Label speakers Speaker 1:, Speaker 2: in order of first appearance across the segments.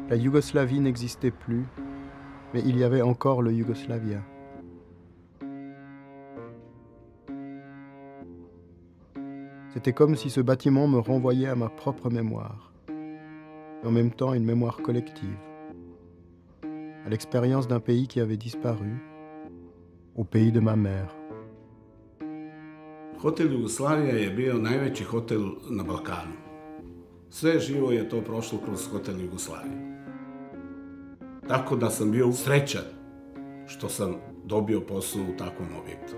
Speaker 1: La Yougoslavie n'existait plus, mais il y avait encore le Yugoslavia. C'était comme si ce bâtiment me renvoyait à ma propre mémoire, et en même temps une mémoire collective, à l'expérience d'un pays qui avait disparu, au pays de ma mère.
Speaker 2: Hotel Jugoslavija je bio najveći hotel na Balkanu. Sve živo je to prošlo kroz Hotel Jugoslaviju. Tako da sam bio srećan što sam dobio posao u takvom objektu.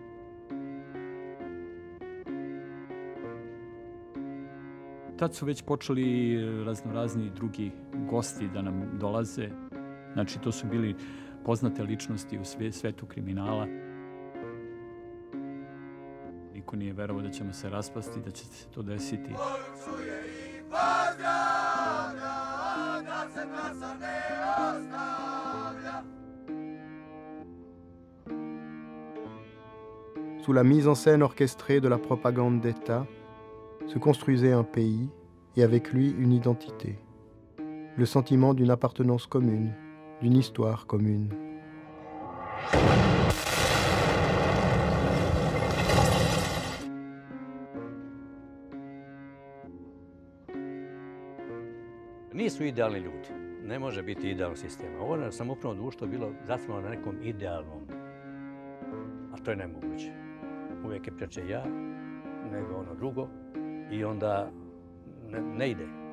Speaker 3: Tad su već počeli raznorazni drugi gosti da nam dolaze. Znači, to su bili poznate ličnosti u svetu kriminala. Niko nije verovao da ćemo se raspasti, da će se to desiti.
Speaker 1: Sous la mise en scène orchestrée de la propagande d'État, se construisait un pays et avec lui une identité, le sentiment d'une appartenance commune, d'une histoire commune.
Speaker 4: Nisu idealni ljudi, ne može biti idealnog sistema. Ovo samoupravno društvo je bilo zasnovano na nekom idealnom, a to je nemoguće. Uvijek je preče ja, nego ono drugo i onda ne ide.